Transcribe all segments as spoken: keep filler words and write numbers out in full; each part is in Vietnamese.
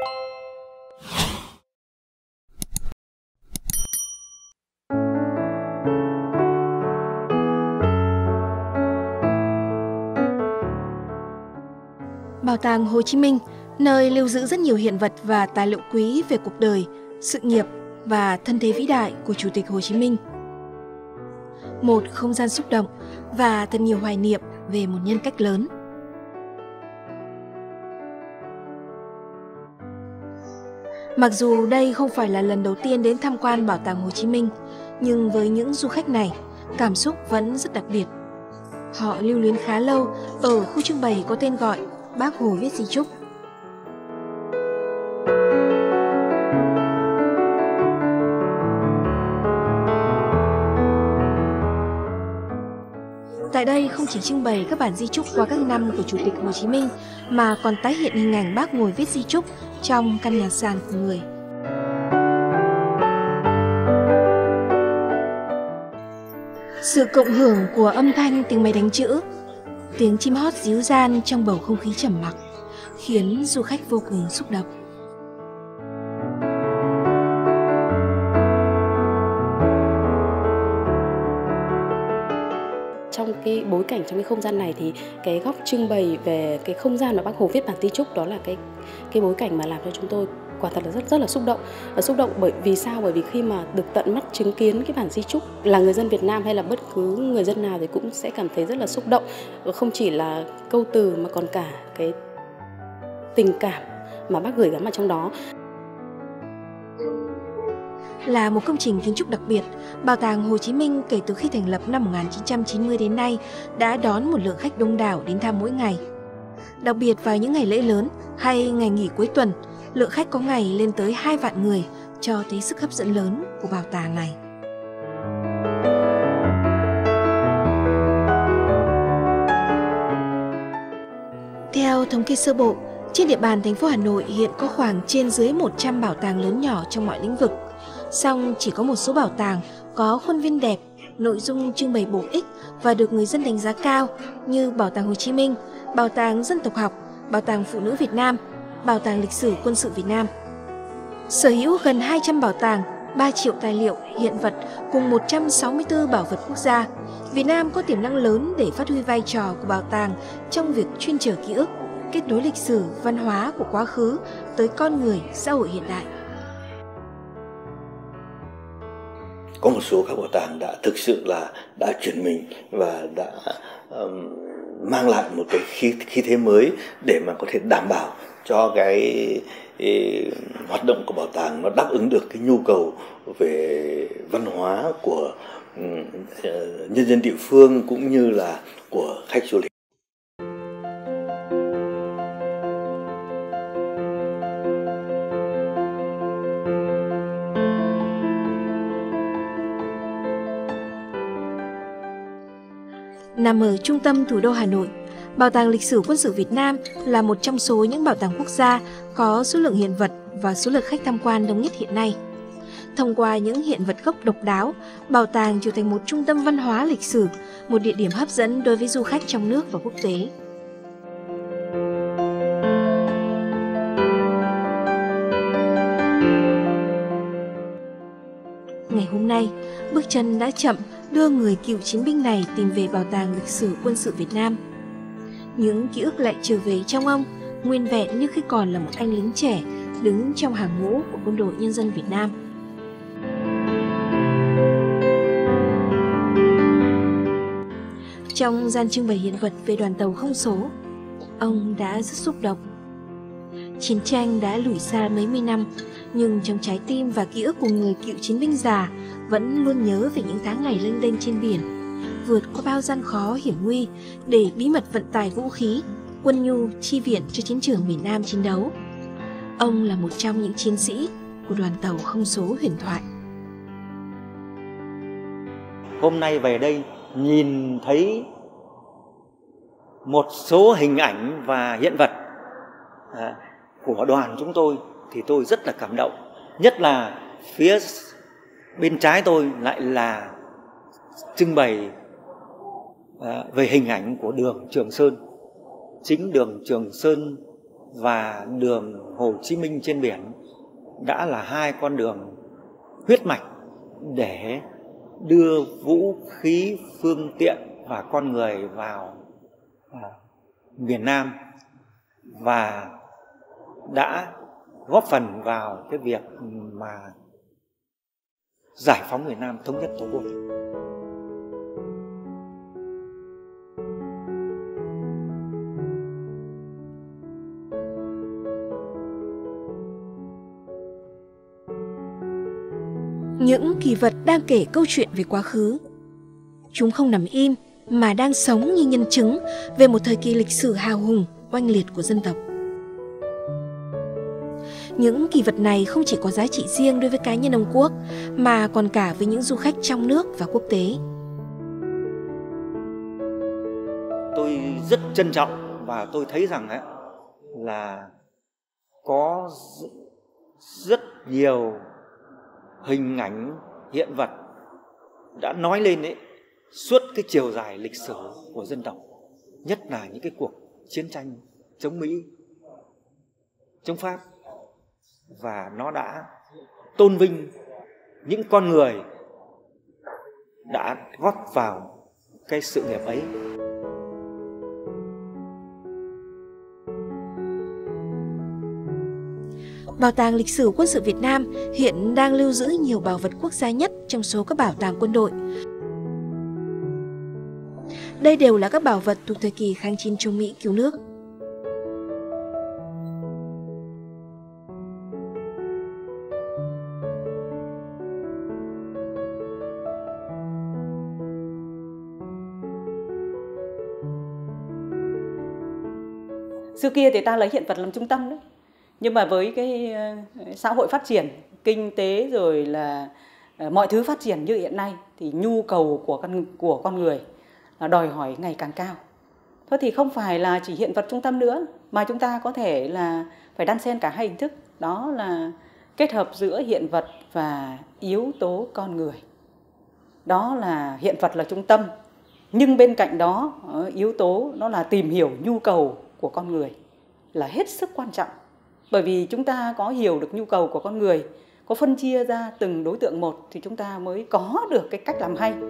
Bảo tàng Hồ Chí Minh, nơi lưu giữ rất nhiều hiện vật và tài liệu quý về cuộc đời, sự nghiệp và thân thế vĩ đại của Chủ tịch Hồ Chí Minh. Một không gian xúc động và thật nhiều hoài niệm về một nhân cách lớn. Mặc dù đây không phải là lần đầu tiên đến tham quan Bảo tàng Hồ Chí Minh, nhưng với những du khách này, cảm xúc vẫn rất đặc biệt. Họ lưu luyến khá lâu ở khu trưng bày có tên gọi Bác Hồ viết di chúc. Tại đây không chỉ trưng bày các bản di chúc qua các năm của Chủ tịch Hồ Chí Minh, mà còn tái hiện hình ảnh Bác ngồi viết di chúc trong căn nhà sàn của người. Sự cộng hưởng của âm thanh tiếng máy đánh chữ, tiếng chim hót ríu ran trong bầu không khí trầm mặc, khiến du khách vô cùng xúc động. Trong cái bối cảnh, trong cái không gian này thì cái góc trưng bày về cái không gian mà Bác Hồ viết bản di chúc, đó là cái cái bối cảnh mà làm cho chúng tôi quả thật là rất rất là xúc động. Và xúc động bởi vì sao? Bởi vì khi mà được tận mắt chứng kiến cái bản di chúc, là người dân Việt Nam hay là bất cứ người dân nào thì cũng sẽ cảm thấy rất là xúc động. Không chỉ là câu từ mà còn cả cái tình cảm mà Bác gửi gắm vào trong đó. Là một công trình kiến trúc đặc biệt, Bảo tàng Hồ Chí Minh kể từ khi thành lập năm một nghìn chín trăm chín mươi đến nay đã đón một lượng khách đông đảo đến thăm mỗi ngày. Đặc biệt vào những ngày lễ lớn hay ngày nghỉ cuối tuần, lượng khách có ngày lên tới hai vạn người, cho thấy sức hấp dẫn lớn của bảo tàng này. Theo thống kê sơ bộ, trên địa bàn thành phố Hà Nội hiện có khoảng trên dưới một trăm bảo tàng lớn nhỏ trong mọi lĩnh vực. Song chỉ có một số bảo tàng có khuôn viên đẹp, nội dung trưng bày bổ ích và được người dân đánh giá cao như Bảo tàng Hồ Chí Minh, Bảo tàng Dân tộc học, Bảo tàng Phụ nữ Việt Nam, Bảo tàng Lịch sử Quân sự Việt Nam. Sở hữu gần hai trăm bảo tàng, ba triệu tài liệu, hiện vật cùng một trăm sáu mươi tư bảo vật quốc gia, Việt Nam có tiềm năng lớn để phát huy vai trò của bảo tàng trong việc chuyên trở ký ức, kết nối lịch sử, văn hóa của quá khứ tới con người, xã hội hiện đại. Có một số các bảo tàng đã thực sự là đã chuyển mình và đã um, mang lại một cái khí, khí thế mới để mà có thể đảm bảo cho cái ý, hoạt động của bảo tàng nó đáp ứng được cái nhu cầu về văn hóa của um, nhân dân địa phương cũng như là của khách du lịch. Nằm ở trung tâm thủ đô Hà Nội, Bảo tàng Lịch sử Quân sự Việt Nam là một trong số những bảo tàng quốc gia có số lượng hiện vật và số lượt khách tham quan đông nhất hiện nay. Thông qua những hiện vật gốc độc đáo, bảo tàng trở thành một trung tâm văn hóa lịch sử, một địa điểm hấp dẫn đối với du khách trong nước và quốc tế. Ngày hôm nay, bước chân đã chậm đưa người cựu chiến binh này tìm về Bảo tàng Lịch sử Quân sự Việt Nam. Những ký ức lại trở về trong ông, nguyên vẹn như khi còn là một anh lính trẻ đứng trong hàng ngũ của Quân đội Nhân dân Việt Nam. Trong gian trưng bày hiện vật về đoàn tàu không số, ông đã rất xúc động. Chiến tranh đã lùi xa mấy mươi năm, nhưng trong trái tim và ký ức của người cựu chiến binh già vẫn luôn nhớ về những tháng ngày lênh đênh trên biển, vượt qua bao gian khó hiểm nguy để bí mật vận tải vũ khí, quân nhu chi viện cho chiến trường miền Nam chiến đấu. Ông là một trong những chiến sĩ của đoàn tàu không số huyền thoại. Hôm nay về đây nhìn thấy một số hình ảnh và hiện vật à, của đoàn chúng tôi thì tôi rất là cảm động. Nhất là phía bên trái tôi lại là trưng bày à, về hình ảnh của đường Trường Sơn. Chính đường Trường Sơn và đường Hồ Chí Minh trên biển đã là hai con đường huyết mạch để đưa vũ khí, phương tiện và con người vào miền Nam, và đã góp phần vào cái việc mà giải phóng miền Nam, thống nhất Tổ quốc. Những kỷ vật đang kể câu chuyện về quá khứ. Chúng không nằm im mà đang sống như nhân chứng về một thời kỳ lịch sử hào hùng, oanh liệt của dân tộc. Những kỷ vật này không chỉ có giá trị riêng đối với cá nhân ông Quốc, mà còn cả với những du khách trong nước và quốc tế. Tôi rất trân trọng và tôi thấy rằng ấy, là có rất nhiều hình ảnh, hiện vật đã nói lên ấy, suốt cái chiều dài lịch sử của dân tộc, nhất là những cái cuộc chiến tranh chống Mỹ, chống Pháp, và nó đã tôn vinh những con người đã góp vào cái sự nghiệp ấy. Bảo tàng lịch sử quân sự Việt Nam hiện đang lưu giữ nhiều bảo vật quốc gia nhất trong số các bảo tàng quân đội. Đây đều là các bảo vật thuộc thời kỳ kháng chiến chống Mỹ cứu nước. Xưa kia thì ta lấy hiện vật làm trung tâm đấy. Nhưng mà với cái xã hội phát triển, kinh tế rồi là mọi thứ phát triển như hiện nay thì nhu cầu của con, của con người là đòi hỏi ngày càng cao. Thôi thì không phải là chỉ hiện vật trung tâm nữa, mà chúng ta có thể là phải đan xen cả hai hình thức. Đó là kết hợp giữa hiện vật và yếu tố con người. Đó là hiện vật là trung tâm, nhưng bên cạnh đó yếu tố đó là tìm hiểu nhu cầu của con người là hết sức quan trọng. Bởi vì chúng ta có hiểu được nhu cầu của con người, có phân chia ra từng đối tượng một thì chúng ta mới có được cái cách làm hay.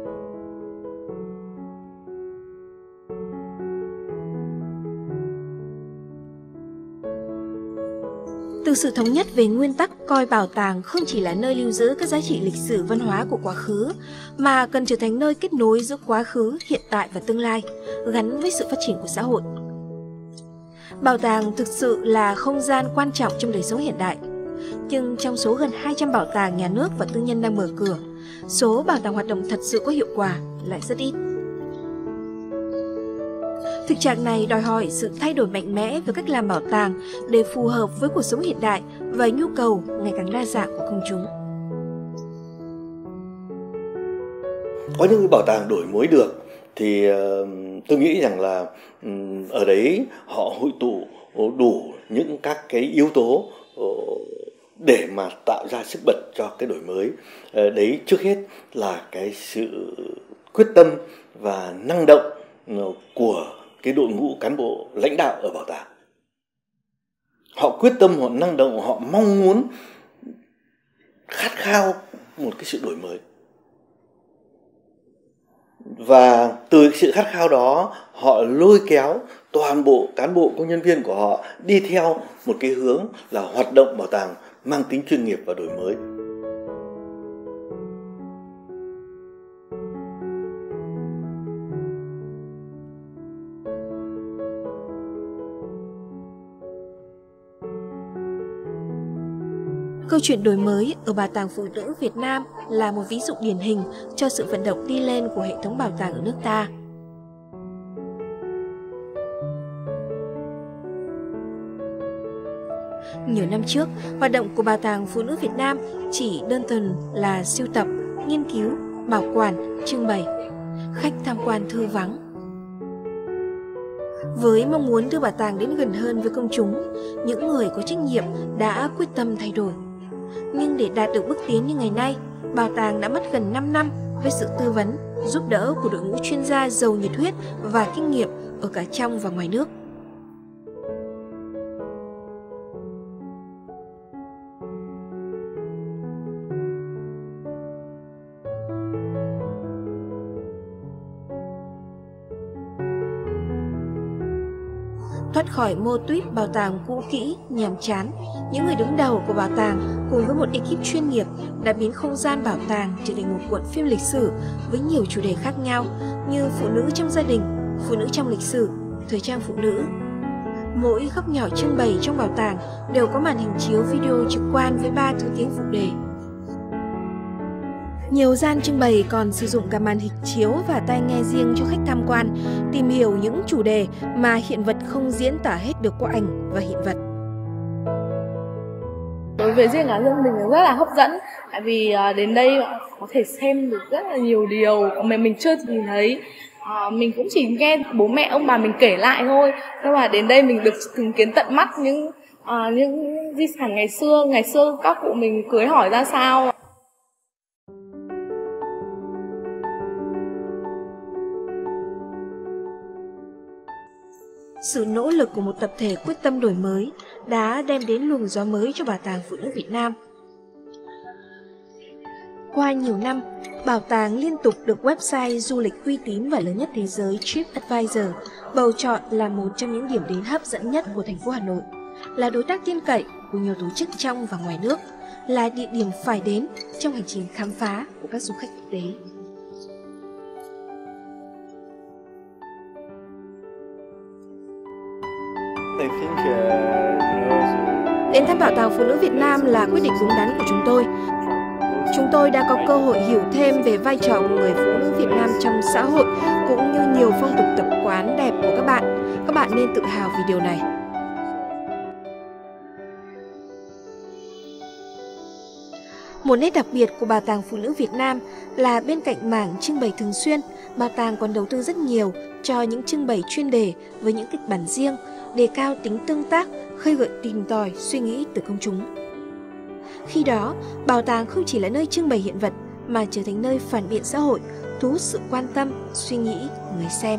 Từ sự thống nhất về nguyên tắc coi bảo tàng không chỉ là nơi lưu giữ các giá trị lịch sử văn hóa của quá khứ, mà cần trở thành nơi kết nối giữa quá khứ, hiện tại và tương lai, gắn với sự phát triển của xã hội. Bảo tàng thực sự là không gian quan trọng trong đời sống hiện đại. Nhưng trong số gần hai trăm bảo tàng nhà nước và tư nhân đang mở cửa, số bảo tàng hoạt động thật sự có hiệu quả lại rất ít. Thực trạng này đòi hỏi sự thay đổi mạnh mẽ về cách làm bảo tàng để phù hợp với cuộc sống hiện đại và nhu cầu ngày càng đa dạng của công chúng. Có những cái bảo tàng đổi mới được thì uh, tôi nghĩ rằng là um, ở đấy họ hội tụ đủ những các cái yếu tố uh, để mà tạo ra sức bật cho cái đổi mới. Uh, đấy trước hết là cái sự quyết tâm và năng động uh, của cái đội ngũ cán bộ lãnh đạo ở bảo tàng. Họ quyết tâm, họ năng động, họ mong muốn, khát khao một cái sự đổi mới. Và từ sự khát khao đó, họ lôi kéo toàn bộ cán bộ công nhân viên của họ đi theo một cái hướng là hoạt động bảo tàng mang tính chuyên nghiệp và đổi mới. Câu chuyện đổi mới ở Bảo tàng Phụ nữ Việt Nam là một ví dụ điển hình cho sự vận động đi lên của hệ thống bảo tàng ở nước ta. Nhiều năm trước, hoạt động của Bảo tàng Phụ nữ Việt Nam chỉ đơn thuần là sưu tập, nghiên cứu, bảo quản, trưng bày, khách tham quan thưa vắng. Với mong muốn đưa bảo tàng đến gần hơn với công chúng, những người có trách nhiệm đã quyết tâm thay đổi. Nhưng để đạt được bước tiến như ngày nay, bảo tàng đã mất gần năm năm với sự tư vấn, giúp đỡ của đội ngũ chuyên gia giàu nhiệt huyết và kinh nghiệm ở cả trong và ngoài nước. Thoát khỏi mô típ bảo tàng cũ kỹ, nhàm chán, những người đứng đầu của bảo tàng cùng với một ekip chuyên nghiệp đã biến không gian bảo tàng trở thành một cuộn phim lịch sử với nhiều chủ đề khác nhau như phụ nữ trong gia đình, phụ nữ trong lịch sử, thời trang phụ nữ. Mỗi góc nhỏ trưng bày trong bảo tàng đều có màn hình chiếu video trực quan với ba thứ tiếng phụ đề. Nhiều gian trưng bày còn sử dụng cả màn hình chiếu và tai nghe riêng cho khách tham quan, tìm hiểu những chủ đề mà hiện vật không diễn tả hết được qua ảnh và hiện vật. Đối với riêng cá nhân mình rất là hấp dẫn, tại vì đến đây có thể xem được rất là nhiều điều mà mình chưa nhìn thấy. À, mình cũng chỉ nghe bố mẹ ông bà mình kể lại thôi, nhưng mà đến đây mình được chứng kiến tận mắt những à, những di sản ngày xưa, ngày xưa các cụ mình cưới hỏi ra sao. Sự nỗ lực của một tập thể quyết tâm đổi mới đã đem đến luồng gió mới cho Bảo tàng Phụ nữ Việt Nam. Qua nhiều năm, bảo tàng liên tục được website du lịch uy tín và lớn nhất thế giới TripAdvisor bầu chọn là một trong những điểm đến hấp dẫn nhất của thành phố Hà Nội, là đối tác tin cậy của nhiều tổ chức trong và ngoài nước, là địa điểm phải đến trong hành trình khám phá của các du khách quốc tế. Đến thăm Bảo tàng Phụ nữ Việt Nam là quyết định đúng đắn của chúng tôi. Chúng tôi đã có cơ hội hiểu thêm về vai trò của người phụ nữ Việt Nam trong xã hội, cũng như nhiều phong tục tập quán đẹp của các bạn. Các bạn nên tự hào vì điều này. Một nét đặc biệt của Bảo tàng Phụ nữ Việt Nam là bên cạnh mảng trưng bày thường xuyên, bảo tàng còn đầu tư rất nhiều cho những trưng bày chuyên đề với những kịch bản riêng, đề cao tính tương tác, khơi gợi tìm tòi suy nghĩ từ công chúng. Khi đó, bảo tàng không chỉ là nơi trưng bày hiện vật mà trở thành nơi phản biện xã hội, thu hút sự quan tâm, suy nghĩ của người xem.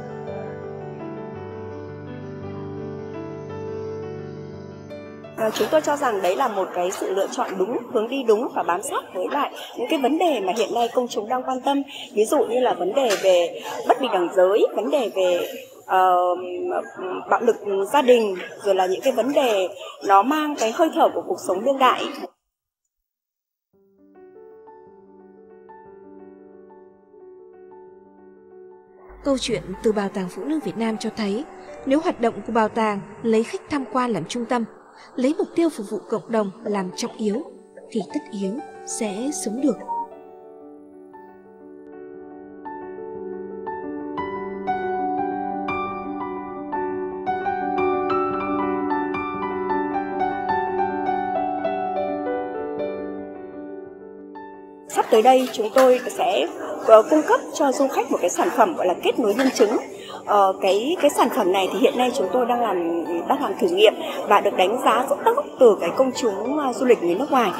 Chúng tôi cho rằng đấy là một cái sự lựa chọn đúng, hướng đi đúng và bám sát với lại những cái vấn đề mà hiện nay công chúng đang quan tâm. Ví dụ như là vấn đề về bất bình đẳng giới, vấn đề về uh, bạo lực gia đình, rồi là những cái vấn đề nó mang cái hơi thở của cuộc sống đương đại. Câu chuyện từ Bảo tàng Phụ nữ Việt Nam cho thấy, nếu hoạt động của bảo tàng lấy khách tham quan làm trung tâm, lấy mục tiêu phục vụ cộng đồng làm trọng yếu, thì tất yếu sẽ sống được. Sắp tới đây chúng tôi sẽ uh, cung cấp cho du khách một cái sản phẩm gọi là kết nối nhân chứng. Uh, cái cái sản phẩm này thì hiện nay chúng tôi đang làm đang làm thử nghiệm và được đánh giá rất tốt từ cái công chúng uh, du lịch người nước ngoài.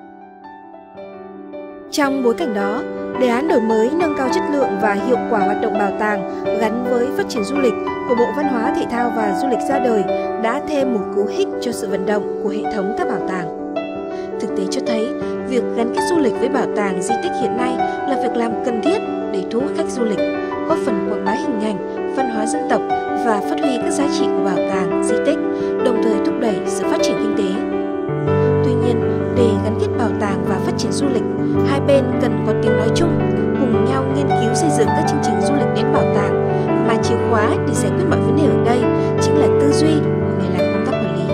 Trong bối cảnh đó, đề án đổi mới nâng cao chất lượng và hiệu quả hoạt động bảo tàng gắn với phát triển du lịch của Bộ Văn hóa, Thể thao và Du lịch ra đời đã thêm một cú hích cho sự vận động của hệ thống các bảo tàng. Thực tế cho thấy, việc gắn kết du lịch với bảo tàng di tích hiện nay là việc làm cần thiết để thu hút khách du lịch, góp phần quảng bá hình ảnh, văn hóa dân tộc và phát huy các giá trị của bảo tàng, di tích, đồng thời thúc đẩy sự phát triển kinh tế. Tuy nhiên, để gắn kết bảo tàng và phát triển du lịch, hai bên cần có tiếng nói chung, cùng nhau nghiên cứu xây dựng các chương trình du lịch đến bảo tàng, mà chìa khóa để giải quyết mọi vấn đề ở đây chính là tư duy của người làm công tác quản lý.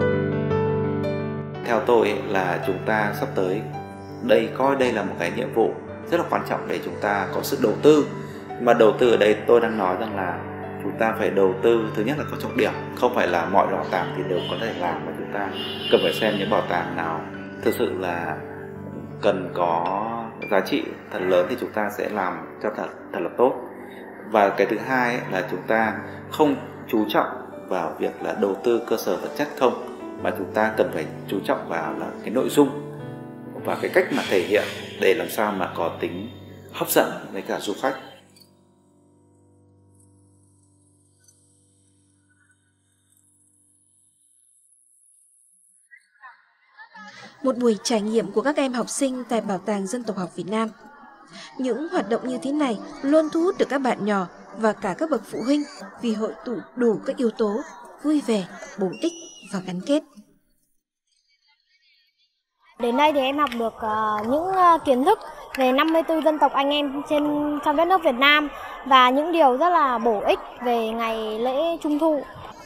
Theo tôi là chúng ta sắp tới đây coi đây là một cái nhiệm vụ rất là quan trọng để chúng ta có sự đầu tư. Mà đầu tư ở đây tôi đang nói rằng là chúng ta phải đầu tư, thứ nhất là có trọng điểm, không phải là mọi bảo tàng thì đều có thể làm, mà chúng ta cần phải xem những bảo tàng nào thực sự là cần có giá trị thật lớn thì chúng ta sẽ làm cho thật, thật là tốt. Và cái thứ hai ấy, là chúng ta không chú trọng vào việc là đầu tư cơ sở vật chất không, mà chúng ta cần phải chú trọng vào là cái nội dung và cái cách mà thể hiện để làm sao mà có tính hấp dẫn với cả du khách. Một buổi trải nghiệm của các em học sinh tại Bảo tàng Dân tộc học Việt Nam. Những hoạt động như thế này luôn thu hút được các bạn nhỏ và cả các bậc phụ huynh vì hội tụ đủ các yếu tố vui vẻ, bổ ích và gắn kết. Đến đây thì em học được uh, những uh, kiến thức về năm mươi tư dân tộc anh em trên trong đất nước Việt Nam và những điều rất là bổ ích về ngày lễ Trung thu.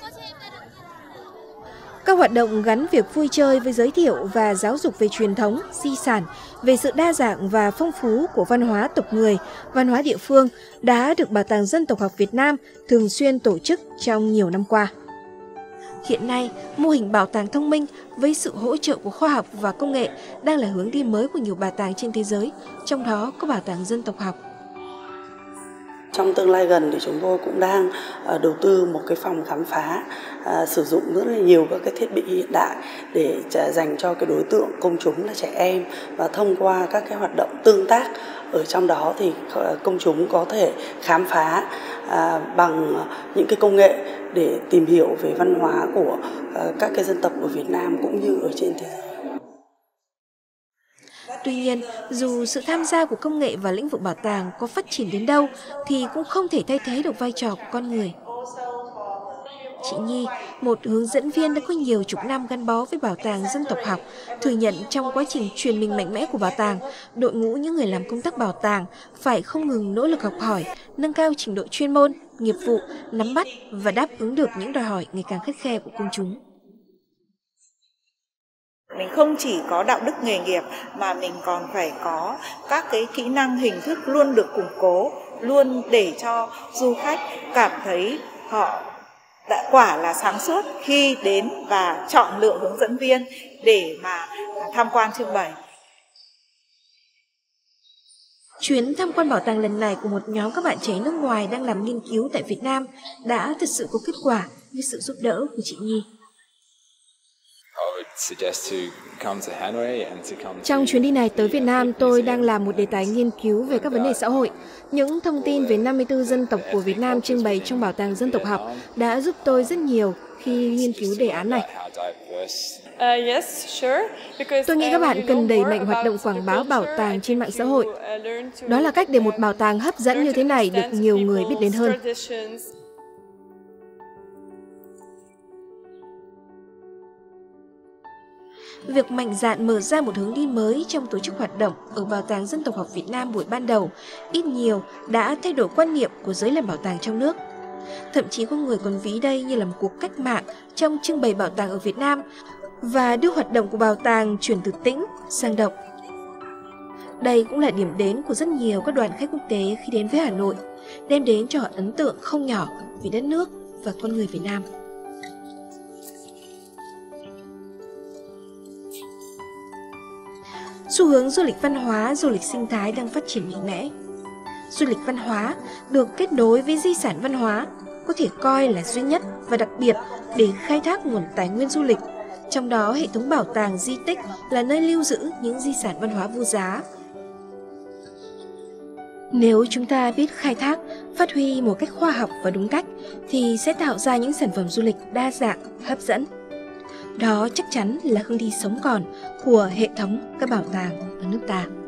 Các hoạt động gắn việc vui chơi với giới thiệu và giáo dục về truyền thống, di sản, về sự đa dạng và phong phú của văn hóa tộc người, văn hóa địa phương đã được Bảo tàng Dân tộc học Việt Nam thường xuyên tổ chức trong nhiều năm qua. Hiện nay, mô hình bảo tàng thông minh với sự hỗ trợ của khoa học và công nghệ đang là hướng đi mới của nhiều bảo tàng trên thế giới, trong đó có Bảo tàng Dân tộc học. Trong tương lai gần thì chúng tôi cũng đang đầu tư một cái phòng khám phá, à, sử dụng rất là nhiều các cái thiết bị hiện đại để dành cho cái đối tượng công chúng là trẻ em, và thông qua các cái hoạt động tương tác ở trong đó thì công chúng có thể khám phá à, bằng những cái công nghệ để tìm hiểu về văn hóa của à, các cái dân tộc ở Việt Nam cũng như ở trên thế giới. Tuy nhiên, dù sự tham gia của công nghệ vào lĩnh vực bảo tàng có phát triển đến đâu thì cũng không thể thay thế được vai trò của con người. Chị Nhi, một hướng dẫn viên đã có nhiều chục năm gắn bó với Bảo tàng Dân tộc học, thừa nhận trong quá trình truyền mình mạnh mẽ của bảo tàng, đội ngũ những người làm công tác bảo tàng phải không ngừng nỗ lực học hỏi, nâng cao trình độ chuyên môn, nghiệp vụ, nắm bắt và đáp ứng được những đòi hỏi ngày càng khắt khe của công chúng. Mình không chỉ có đạo đức nghề nghiệp mà mình còn phải có các cái kỹ năng hình thức luôn được củng cố, luôn để cho du khách cảm thấy họ đã quả là sáng suốt khi đến và chọn lựa hướng dẫn viên để mà tham quan trưng bày. Chuyến tham quan bảo tàng lần này của một nhóm các bạn trẻ nước ngoài đang làm nghiên cứu tại Việt Nam đã thực sự có kết quả với sự giúp đỡ của chị Nhi. Trong chuyến đi này tới Việt Nam, tôi đang làm một đề tài nghiên cứu về các vấn đề xã hội. Những thông tin về năm mươi tư dân tộc của Việt Nam trưng bày trong Bảo tàng Dân tộc học đã giúp tôi rất nhiều khi nghiên cứu đề án này. Tôi nghĩ các bạn cần đẩy mạnh hoạt động quảng bá bảo tàng trên mạng xã hội. Đó là cách để một bảo tàng hấp dẫn như thế này được nhiều người biết đến hơn. Việc mạnh dạn mở ra một hướng đi mới trong tổ chức hoạt động ở Bảo tàng Dân tộc học Việt Nam buổi ban đầu ít nhiều đã thay đổi quan niệm của giới làm bảo tàng trong nước. Thậm chí có người còn ví đây như là một cuộc cách mạng trong trưng bày bảo tàng ở Việt Nam và đưa hoạt động của bảo tàng chuyển từ tĩnh sang động. Đây cũng là điểm đến của rất nhiều các đoàn khách quốc tế khi đến với Hà Nội, đem đến cho họ ấn tượng không nhỏ về đất nước và con người Việt Nam. Xu hướng du lịch văn hóa, du lịch sinh thái đang phát triển mạnh mẽ. Du lịch văn hóa được kết nối với di sản văn hóa có thể coi là duy nhất và đặc biệt để khai thác nguồn tài nguyên du lịch. Trong đó, hệ thống bảo tàng di tích là nơi lưu giữ những di sản văn hóa vô giá. Nếu chúng ta biết khai thác, phát huy một cách khoa học và đúng cách thì sẽ tạo ra những sản phẩm du lịch đa dạng, hấp dẫn. Đó chắc chắn là hướng đi sống còn của hệ thống các bảo tàng ở nước ta.